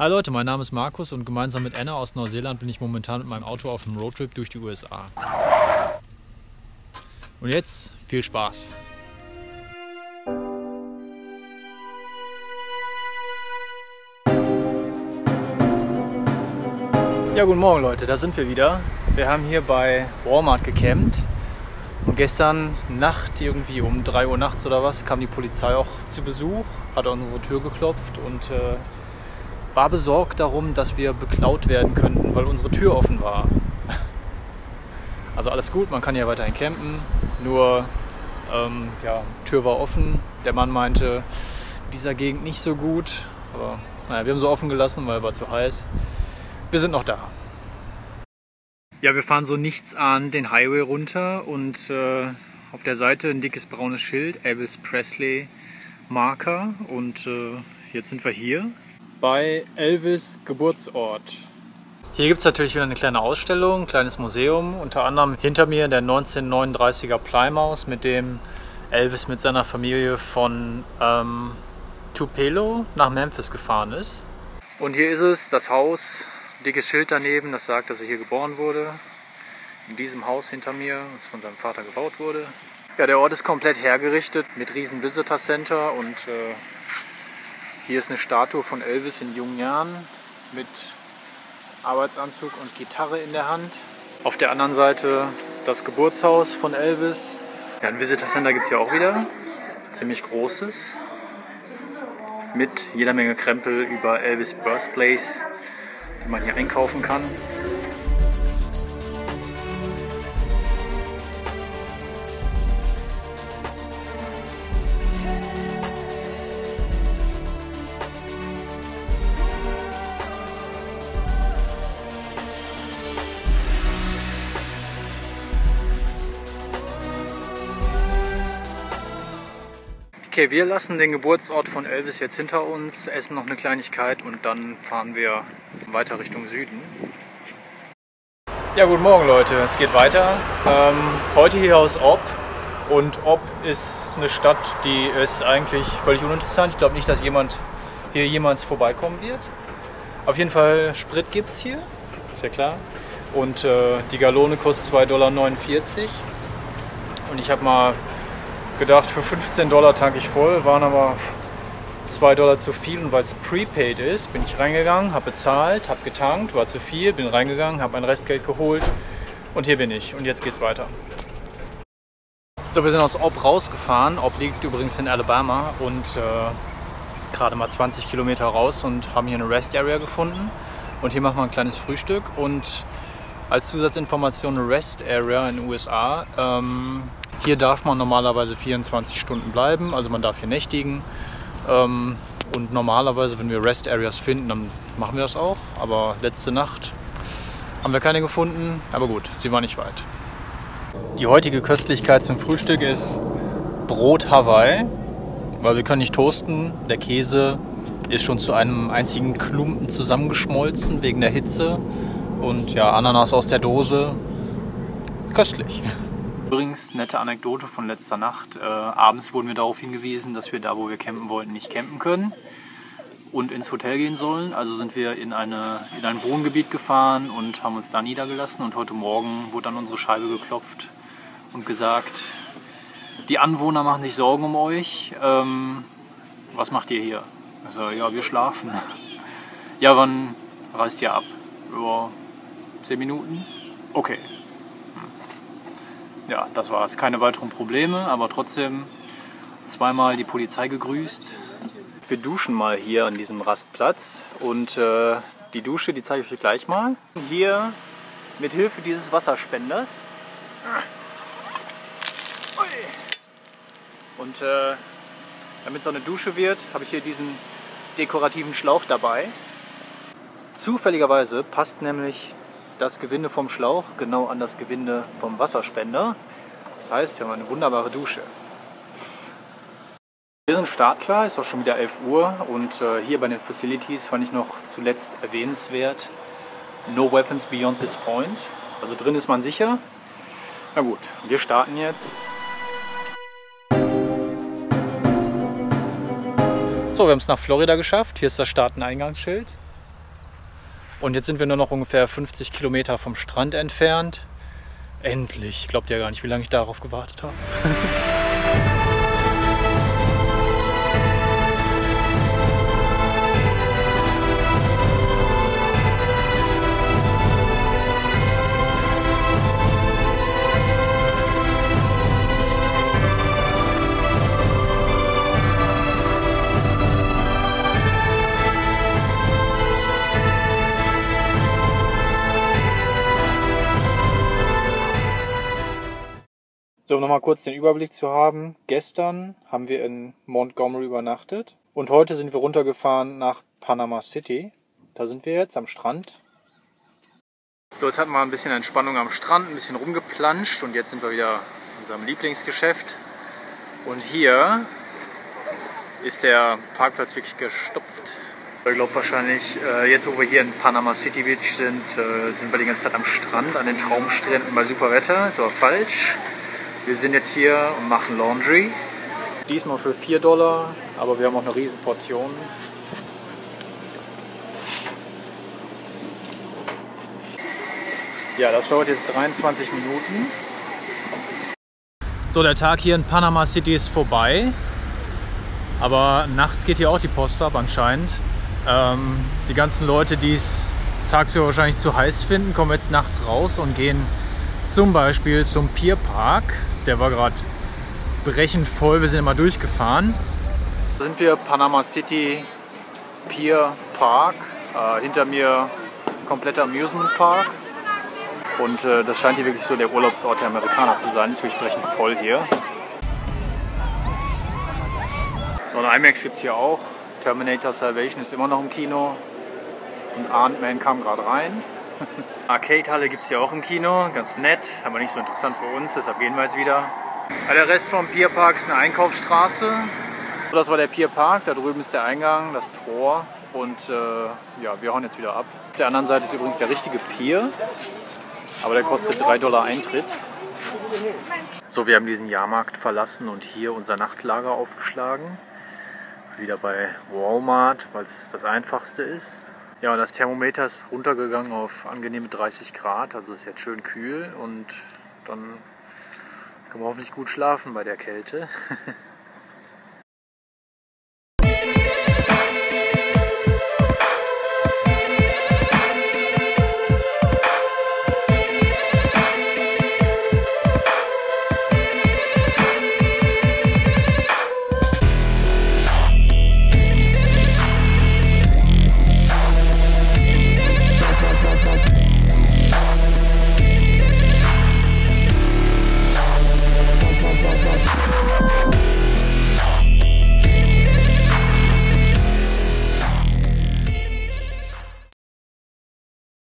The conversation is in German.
Hi Leute, mein Name ist Markus und gemeinsam mit Anna aus Neuseeland bin ich momentan mit meinem Auto auf einem Roadtrip durch die USA. Und jetzt viel Spaß! Ja, guten Morgen Leute, da sind wir wieder. Wir haben hier bei Walmart gecampt und gestern Nacht irgendwie um 3 Uhr nachts oder was kam die Polizei auch zu Besuch, hat an unsere Tür geklopft und war besorgt darum, dass wir beklaut werden könnten, weil unsere Tür offen war. Also alles gut, man kann ja weiterhin campen, nur ja, Tür war offen. Der Mann meinte, dieser Gegend nicht so gut, aber naja, wir haben sie offen gelassen, weil war zu heiß. Wir sind noch da. Ja, wir fahren so nichtsahnend den Highway runter und auf der Seite ein dickes braunes Schild, Elvis Presley Marker, und jetzt sind wir hier bei Elvis Geburtsort. Hier gibt es natürlich wieder eine kleine Ausstellung, ein kleines Museum. Unter anderem hinter mir der 1939er Plymouth, mit dem Elvis mit seiner Familie von Tupelo nach Memphis gefahren ist. Und hier ist es, das Haus, dickes Schild daneben, das sagt, dass er hier geboren wurde. In diesem Haus hinter mir, das von seinem Vater gebaut wurde. Ja, der Ort ist komplett hergerichtet mit riesen Visitor Center und hier ist eine Statue von Elvis in jungen Jahren mit Arbeitsanzug und Gitarre in der Hand. Auf der anderen Seite das Geburtshaus von Elvis. Ja, ein Visitor Center gibt es ja auch wieder. Ziemlich großes. Mit jeder Menge Krempel über Elvis Birthplace, die man hier einkaufen kann. Okay, wir lassen den Geburtsort von Elvis jetzt hinter uns, essen noch eine Kleinigkeit und dann fahren wir weiter Richtung Süden. Ja, guten Morgen Leute, es geht weiter. Heute hier aus Ob, und Ob ist eine Stadt, die ist eigentlich völlig uninteressant. Ich glaube nicht, dass jemand hier jemals vorbeikommen wird. Auf jeden Fall Sprit gibt es hier, ist ja klar. Und die Gallone kostet 2,49 $. Und ich habe mal gedacht, für 15 $ tanke ich voll, waren aber 2 $ zu viel, und weil es prepaid ist, bin ich reingegangen, habe bezahlt, habe getankt, war zu viel, bin reingegangen, habe mein Restgeld geholt und hier bin ich und jetzt geht's weiter. So, wir sind aus Ob rausgefahren. Ob liegt übrigens in Alabama und gerade mal 20 Kilometer raus, und haben hier eine Rest Area gefunden und hier machen wir ein kleines Frühstück. Und als Zusatzinformation eine Rest Area in den USA. Hier darf man normalerweise 24 Stunden bleiben, also man darf hier nächtigen. Und normalerweise, wenn wir Rest Areas finden, dann machen wir das auch. Aber letzte Nacht haben wir keine gefunden, aber gut, sie war nicht weit. Die heutige Köstlichkeit zum Frühstück ist Brot Hawaii, weil wir können nicht toasten. Der Käse ist schon zu einem einzigen Klumpen zusammengeschmolzen wegen der Hitze. Und ja, Ananas aus der Dose, köstlich. Übrigens, nette Anekdote von letzter Nacht. Abends wurden wir darauf hingewiesen, dass wir da, wo wir campen wollten, nicht campen können und ins Hotel gehen sollen. Also sind wir in ein Wohngebiet gefahren und haben uns da niedergelassen. Und heute Morgen wurde an unsere Scheibe geklopft und gesagt, die Anwohner machen sich Sorgen um euch. Was macht ihr hier? Also, ja, wir schlafen. Ja, wann reist ihr ab? Ja, 10 Minuten? Okay. Ja, das war's. Keine weiteren Probleme, aber trotzdem zweimal die Polizei gegrüßt. Wir duschen mal hier an diesem Rastplatz und die Dusche, die zeige ich euch gleich mal. Hier mit Hilfe dieses Wasserspenders. Und damit es so eine Dusche wird, habe ich hier diesen dekorativen Schlauch dabei. Zufälligerweise passt nämlich das Gewinde vom Schlauch genau an das Gewinde vom Wasserspender. Das heißt, wir haben eine wunderbare Dusche. Wir sind startklar, ist auch schon wieder 11 Uhr, und hier bei den Facilities fand ich noch zuletzt erwähnenswert: No weapons beyond this point. Also drin ist man sicher. Na gut, wir starten jetzt. So, wir haben es nach Florida geschafft. Hier ist das Staateneingangsschild. Und jetzt sind wir nur noch ungefähr 50 Kilometer vom Strand entfernt. Endlich. Glaubt ihr gar nicht, wie lange ich darauf gewartet habe. So, um nochmal kurz den Überblick zu haben. Gestern haben wir in Montgomery übernachtet und heute sind wir runtergefahren nach Panama City. Da sind wir jetzt am Strand. So, jetzt hatten wir ein bisschen Entspannung am Strand, ein bisschen rumgeplanscht und jetzt sind wir wieder in unserem Lieblingsgeschäft. Und hier ist der Parkplatz wirklich gestopft. Ich glaube wahrscheinlich, jetzt wo wir hier in Panama City Beach sind, sind wir die ganze Zeit am Strand, an den Traumstränden bei super Wetter. Ist aber falsch. Wir sind jetzt hier und machen Laundry. Diesmal für $4, aber wir haben auch eine riesen Portion. Ja, das dauert jetzt 23 Minuten. So, der Tag hier in Panama City ist vorbei. Aber nachts geht hier auch die Post ab anscheinend. Die ganzen Leute, die es tagsüber wahrscheinlich zu heiß finden, kommen jetzt nachts raus und gehen zum Beispiel zum Pier Park. Der war gerade brechend voll, wir sind immer durchgefahren. Da sind wir, Panama City Pier Park. Hinter mir kompletter Amusement Park. Und das scheint hier wirklich so der Urlaubsort der Amerikaner zu sein. Ist wirklich brechend voll hier. So, ein IMAX gibt es hier auch. Terminator Salvation ist immer noch im Kino. Und Ant-Man kam gerade rein. Arcade-Halle gibt es ja auch im Kino, ganz nett, aber nicht so interessant für uns, deshalb gehen wir jetzt wieder. Der Rest vom Pierpark ist eine Einkaufsstraße. Das war der Pierpark, da drüben ist der Eingang, das Tor und ja, wir hauen jetzt wieder ab. Auf der anderen Seite ist übrigens der richtige Pier, aber der kostet $3 Eintritt. So, wir haben diesen Jahrmarkt verlassen und hier unser Nachtlager aufgeschlagen. Wieder bei Walmart, weil es das einfachste ist. Ja, und das Thermometer ist runtergegangen auf angenehme 30 Grad, also ist jetzt schön kühl und dann können wir hoffentlich gut schlafen bei der Kälte.